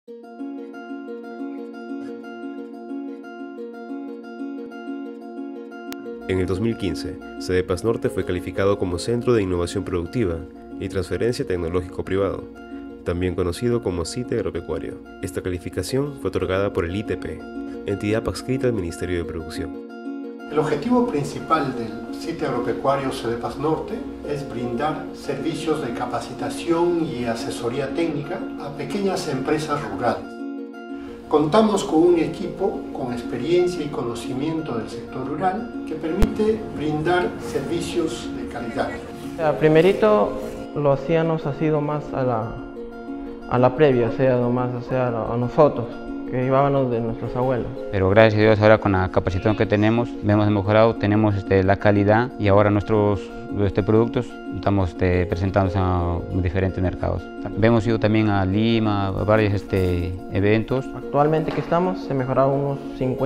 En el 2015, Cedepas Norte fue calificado como Centro de Innovación Productiva y Transferencia Tecnológico Privado, también conocido como CITE Agropecuario. Esta calificación fue otorgada por el ITP, entidad adscrita al Ministerio de Producción. El objetivo principal del CITE Agropecuario Cedepas Norte es brindar servicios de capacitación y asesoría técnica a pequeñas empresas rurales. Contamos con un equipo con experiencia y conocimiento del sector rural que permite brindar servicios de calidad. Primerito lo hacíamos así más a la previa, a nosotros, que llevábamos de nuestros abuelos. Pero gracias a Dios ahora con la capacitación que tenemos, hemos mejorado, tenemos la calidad y ahora nuestros productos estamos presentándose a diferentes mercados. Hemos ido también a Lima, a varios eventos. Actualmente que estamos, se mejoraron unos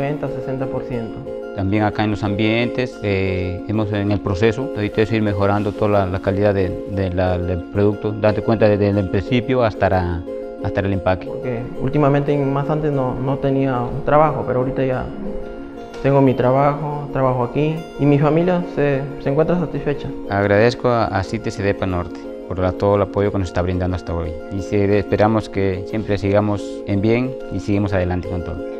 50-60%. También acá en los ambientes, hemos en el proceso, ahorita es ir mejorando toda la calidad del producto, date cuenta desde el principio hasta el empaque. Porque últimamente, más antes no tenía un trabajo, pero ahorita ya tengo mi trabajo aquí y mi familia se encuentra satisfecha. Agradezco a CITE Cedepas Norte por todo el apoyo que nos está brindando hasta hoy y esperamos que siempre sigamos en bien y seguimos adelante con todo.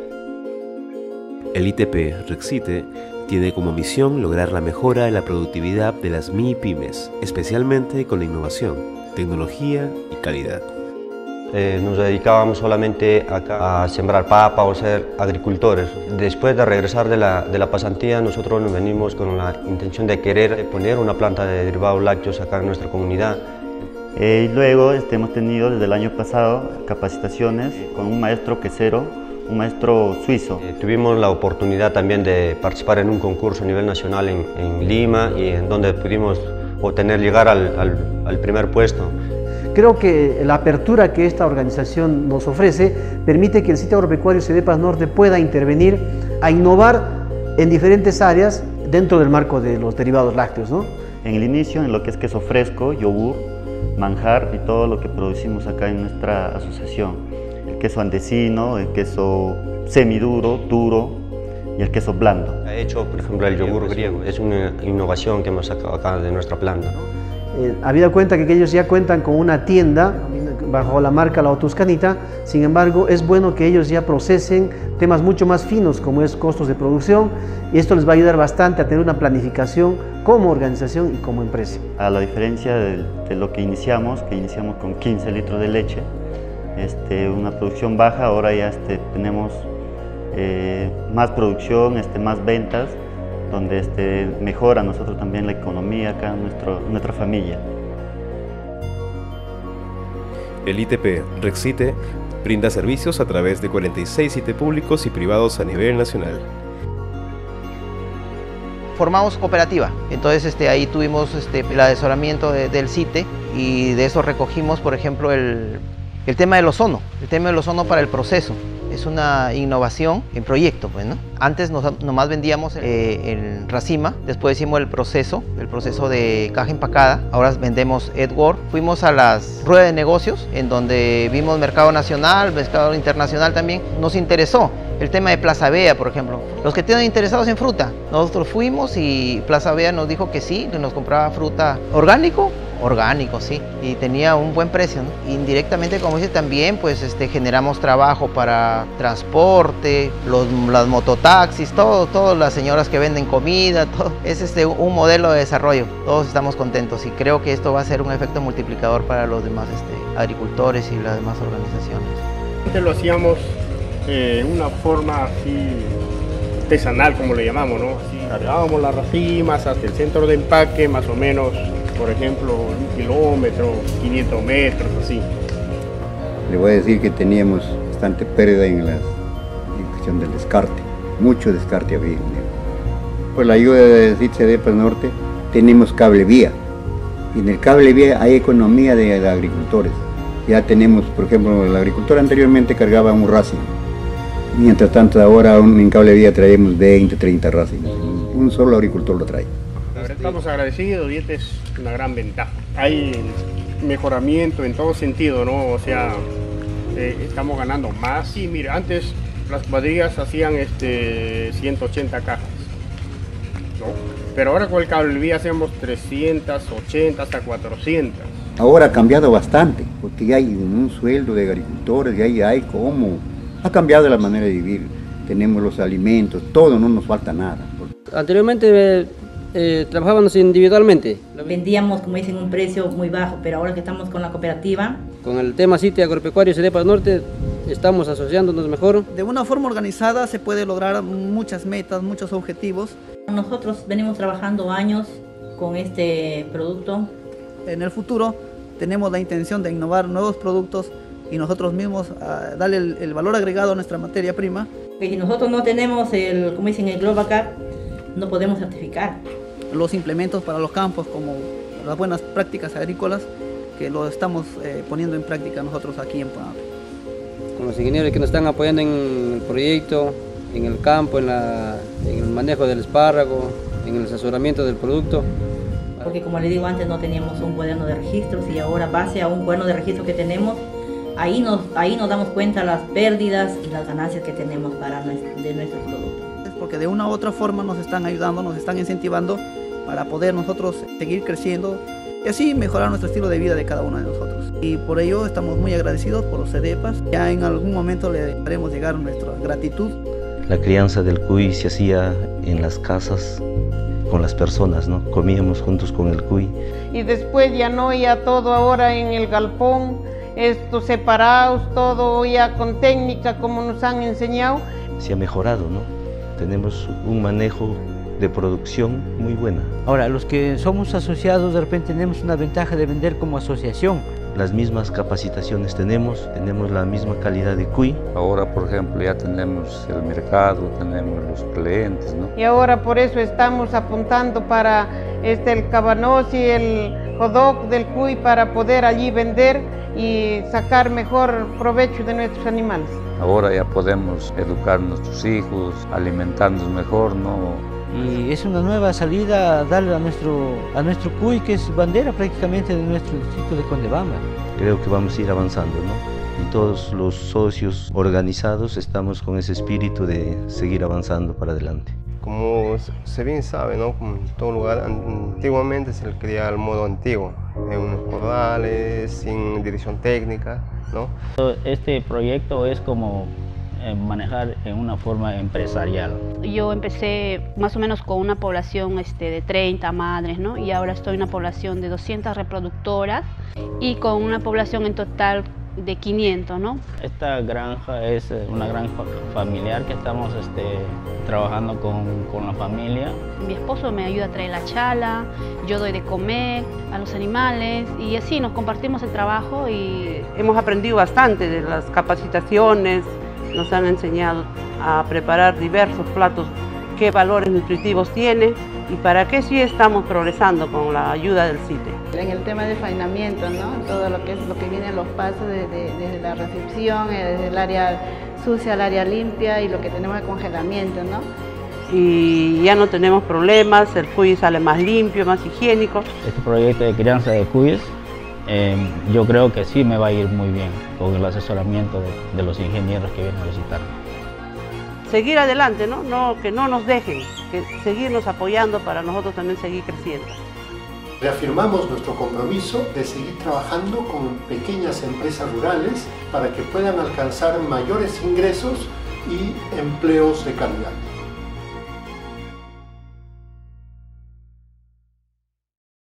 El ITP RECCITE tiene como misión lograr la mejora de la productividad de las MIPYMES, especialmente con la innovación, tecnología y calidad. Nos dedicábamos solamente a sembrar papa o ser agricultores. Después de regresar de la pasantía, nosotros nos venimos con la intención de querer poner una planta de derivados lácteos acá en nuestra comunidad. Y luego hemos tenido desde el año pasado capacitaciones con un maestro quesero, un maestro suizo. Tuvimos la oportunidad también de participar en un concurso a nivel nacional en Lima y en donde pudimos llegar al primer puesto. Creo que la apertura que esta organización nos ofrece permite que el CITE Agropecuario Cedepas Norte pueda intervenir a innovar en diferentes áreas dentro del marco de los derivados lácteos, ¿no? En el inicio, en lo que es queso fresco, yogur, manjar y todo lo que producimos acá en nuestra asociación. El queso andesino, el queso semiduro, duro y el queso blando. Ha hecho, por ejemplo, el yogur griego. Es una innovación que hemos sacado acá de nuestra planta, ¿no? Habida cuenta que ellos ya cuentan con una tienda bajo la marca La Tuscanita, sin embargo es bueno que ellos ya procesen temas mucho más finos como es costos de producción y esto les va a ayudar bastante a tener una planificación como organización y como empresa. A la diferencia de lo que iniciamos con 15 litros de leche, una producción baja, ahora ya tenemos más producción, más ventas, donde mejora nosotros también la economía acá en nuestra familia. El ITP RECCITE brinda servicios a través de 46 CITE públicos y privados a nivel nacional. Formamos cooperativa, entonces ahí tuvimos el asesoramiento del CITE y de eso recogimos, por ejemplo, el tema del ozono, para el proceso. Es una innovación en proyecto, pues, ¿no? Antes nomás vendíamos el racima, después hicimos el proceso de caja empacada, ahora vendemos Edward. Fuimos a las ruedas de negocios, en donde vimos mercado nacional, mercado internacional también. Nos interesó el tema de Plaza Vea, por ejemplo. Los que tienen interesados en fruta, nosotros fuimos y Plaza Vea nos dijo que sí, que nos compraba fruta orgánico, sí, y tenía un buen precio, ¿no? Indirectamente, como dice, también pues generamos trabajo para transporte, las mototaxis, todas las señoras que venden comida, todo. Es un modelo de desarrollo, todos estamos contentos y creo que esto va a ser un efecto multiplicador para los demás agricultores y las demás organizaciones. Antes lo hacíamos una forma así artesanal, como le llamamos, ¿no? Así, cargábamos las racimas hasta el centro de empaque, más o menos, por ejemplo, 1 kilómetro, 500 metros, así. Le voy a decir que teníamos bastante pérdida en cuestión del descarte, mucho descarte había. Por la ayuda de CITE Cedepas Norte tenemos cable vía, y en el cable vía hay economía de agricultores. Ya tenemos, por ejemplo, el agricultor anteriormente cargaba un racimo, mientras tanto ahora en cable vía traemos 20, 30 racimos, un solo agricultor lo trae. Estamos agradecidos y esta es una gran ventaja. Hay mejoramiento en todo sentido, ¿no? O sea, estamos ganando más. Sí, mira, antes las cuadrillas hacían 180 cajas, ¿no? Pero ahora con el cable vía hacemos 380 hasta 400. Ahora ha cambiado bastante, porque ya hay un sueldo de agricultores, ya hay como... Ha cambiado la manera de vivir, tenemos los alimentos, todo, no nos falta nada. Anteriormente trabajábamos individualmente. Vendíamos, como dicen, un precio muy bajo, pero ahora que estamos con la cooperativa... Con el tema CITE Agropecuario CEDEPAS Norte estamos asociándonos mejor. De una forma organizada se puede lograr muchas metas, muchos objetivos. Nosotros venimos trabajando años con este producto. En el futuro tenemos la intención de innovar nuevos productos y nosotros mismos darle el valor agregado a nuestra materia prima. Si nosotros no tenemos como dicen, el GlobalCAP, no podemos certificar. Los implementos para los campos, como las buenas prácticas agrícolas, que lo estamos poniendo en práctica nosotros aquí en Puno. Con los ingenieros que nos están apoyando en el proyecto, en el campo, en el manejo del espárrago, en el asesoramiento del producto. Porque como le digo antes, no teníamos un cuaderno de registros y ahora, base a un cuaderno de registro que tenemos, ahí nos damos cuenta las pérdidas y las ganancias que tenemos de nuestro producto. Porque de una u otra forma nos están ayudando, nos están incentivando para poder nosotros seguir creciendo y así mejorar nuestro estilo de vida de cada uno de nosotros. Y por ello estamos muy agradecidos por los CEDEPAS. Ya en algún momento le haremos llegar nuestra gratitud. La crianza del cuy se hacía en las casas con las personas, ¿no? Comíamos juntos con el cuy. Y después ya no, ya todo ahora en el galpón, estos separados, todo ya con técnica como nos han enseñado. Se ha mejorado, ¿no? Tenemos un manejo de producción muy buena. Ahora, los que somos asociados de repente tenemos una ventaja de vender como asociación. Las mismas capacitaciones tenemos la misma calidad de cuy. Ahora, por ejemplo, ya tenemos el mercado, tenemos los clientes, ¿no? Y ahora por eso estamos apuntando para el cabanos y el jodog del cuy para poder allí vender y sacar mejor provecho de nuestros animales. Ahora ya podemos educar a nuestros hijos, alimentarnos mejor, ¿no? Y es una nueva salida a darle a nuestro cuy, que es bandera prácticamente de nuestro distrito de Condebamba. Creo que vamos a ir avanzando, ¿no? Y todos los socios organizados estamos con ese espíritu de seguir avanzando para adelante. Como se bien sabe, ¿no? Como en todo lugar, antiguamente se le cría al modo antiguo, en unos corrales, sin dirección técnica, ¿no? Este proyecto es como manejar en una forma empresarial. Yo empecé más o menos con una población de 30 madres, ¿no? Y ahora estoy en una población de 200 reproductoras y con una población en total de 500, ¿no? Esta granja es una granja familiar que estamos trabajando con la familia. Mi esposo me ayuda a traer la chala, yo doy de comer a los animales y así nos compartimos el trabajo. Y hemos aprendido bastante de las capacitaciones. Nos han enseñado a preparar diversos platos, qué valores nutritivos tiene y para qué sí estamos progresando con la ayuda del CITE. En el tema de faenamiento, ¿no? Todo lo que viene los pasos desde la recepción, desde el área sucia al área limpia y lo que tenemos de congelamiento, ¿no? Y ya no tenemos problemas, el cuy sale más limpio, más higiénico. Este proyecto de crianza de cuyes yo creo que sí me va a ir muy bien con el asesoramiento de los ingenieros que vienen a visitar. Seguir adelante, ¿no? Que no nos dejen, que seguirnos apoyando para nosotros también seguir creciendo. Reafirmamos nuestro compromiso de seguir trabajando con pequeñas empresas rurales para que puedan alcanzar mayores ingresos y empleos de calidad.